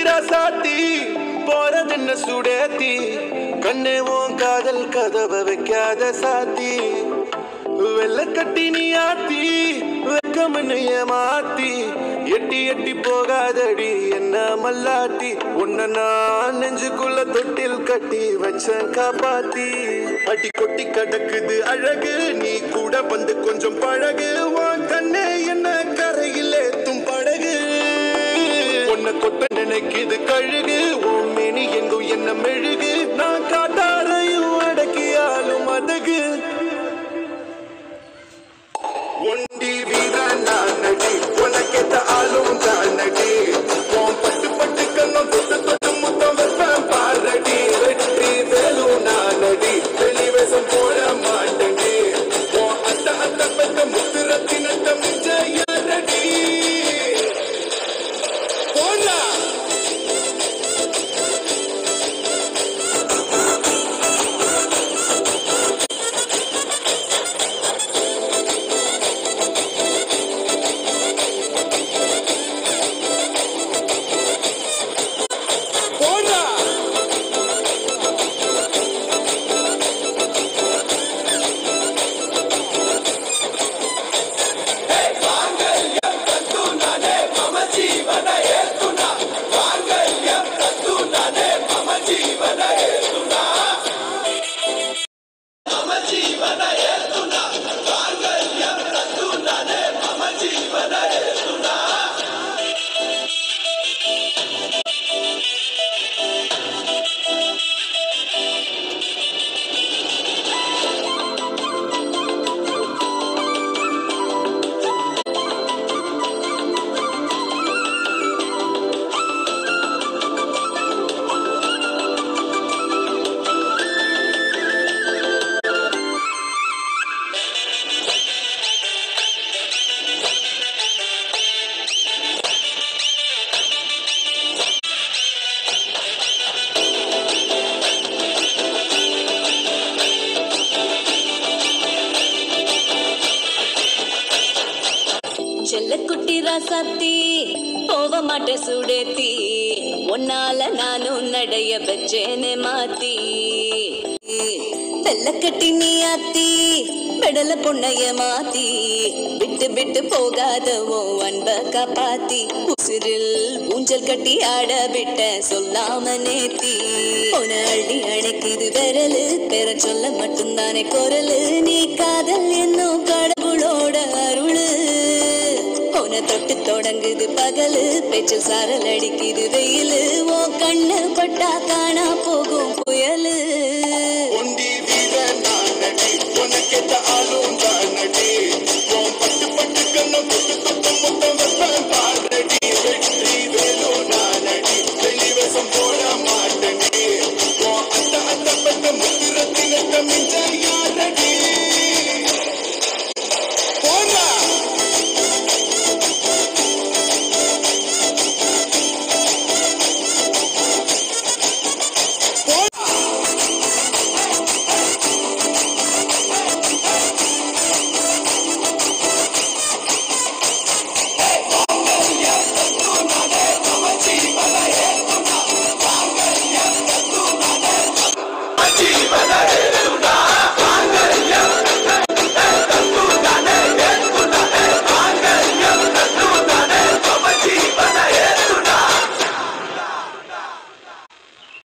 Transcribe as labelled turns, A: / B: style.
A: ராசாத்தி போறதென்ன சுடேத்தி கண்ணே உன் காதல் கதவை வைக்காத சாத்தி வெள்ள கட்டி நீ ஆத்தி வெக்கமன்னு ஏமாத்தி எட்டி எட்டி போகாதடி என்ன மல்லாட்டி உன்ன நான் நெஞ்சுக்குள்ள தொட்டில் கட்டி வச்ச காப்பாத்தி அடி கொட்டி கடக்குது அழகு நீ கூட வந்து கொஞ்சம் பழகு உன் கண்ணே என்ன கரையில் ஏத்தும் படகு உன்னை கொட்ட நினைக்குது கழுகு உன் மேனி எங்கும் என்ன மெழுகு நான் காட்டாரையும் அடக்கியாலும் அதகு ஒண்டி வீரன் நான் நடி உனக்கேத்த ஆளும் தான் நடி உன் பட்டு பட்டு கண்ணம் தொட்டு தொட்டு முத்தம் வைப்பேன் பாரடி வெற்றி வேலும் நான் நடி வெளிவேசம் போட மாட்டேடி உன் அத்த அத்த பெத்த முத்து ரத்தினட்டம் நிச்சயடி போடா
B: செல்லக்குட்டி ராசாத்தி போக மாட்டே சுடேத்தி உன்னால நானும் நடைய வச்சேனே மாத்தி வெள்ளக்கட்டி நீ ஆத்தி பெடல பொண்ணைய மாத்தி விட்டு விட்டு போகாதவோ அன்ப காப்பாத்தி உசிரில் ஊஞ்சல் கட்டி ஆட விட்ட சொல்லாம நேத்தி உன அள்ளி அணைக்குது விரலு பெற சொல்ல மட்டும்தானே குரலு நீ காதல் என்னும் கடவுளோட அருளு உன தொட்டு தொடங்குது பகலு பேச்சில் சாரல் அடிக்குது வெயிலு ஓ கண்ணு பட்டா காணா போகும் புயலு
A: ஒண்டி வீரன் நான் நடி உனக்கேத்த ஆளும் தான் நடி